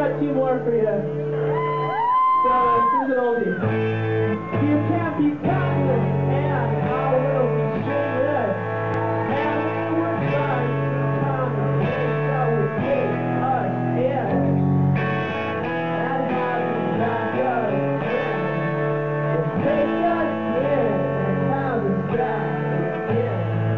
got two more for you. So, here's an oldie. You can't be confident, and our world be shameless. And we were trying to come and place that would take us in. And having back us in. Will take us in and have us back again.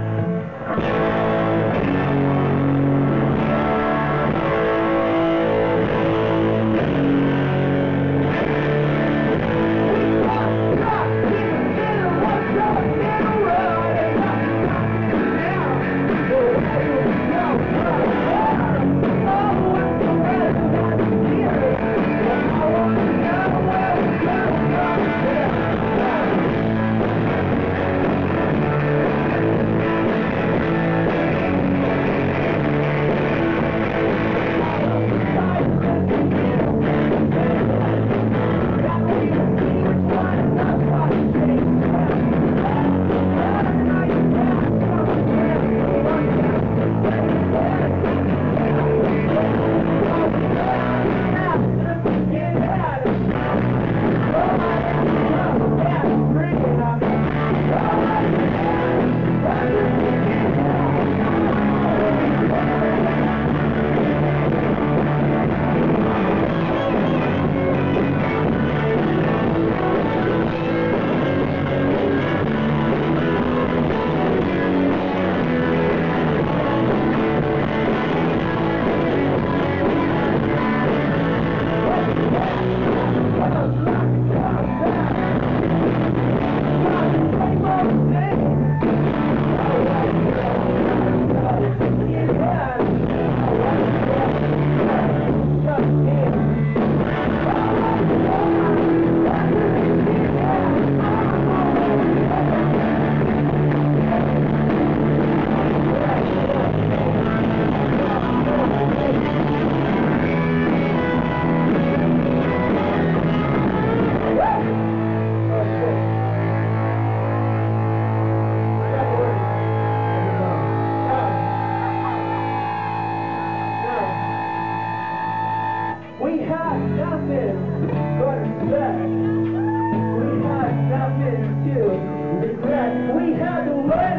We had nothing but respect. We had nothing to regret. We had to let